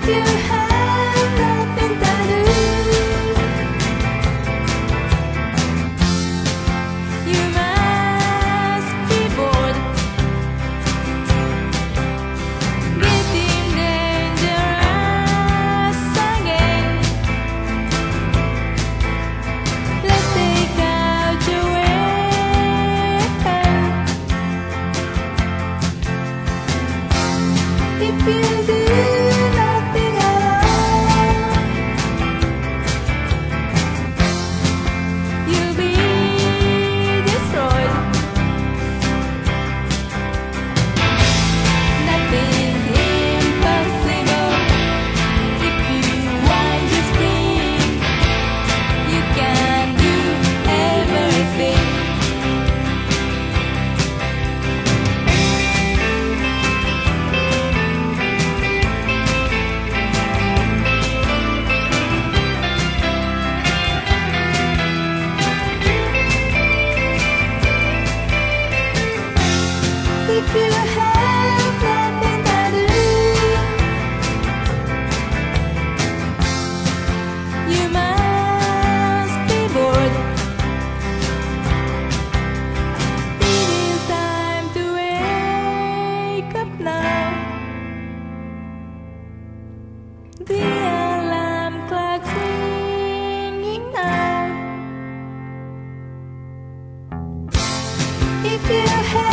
you have nothing to lose, you must be bored. Getting dangerous again. Let's take out your weapon. If you do nothing at all, you'll be destroyed. Nothing's impossible if you want to scream. You can do everything. If you have nothing to lose, you must be bored. It is time to wake up now. The alarm clock's ringing now. If you have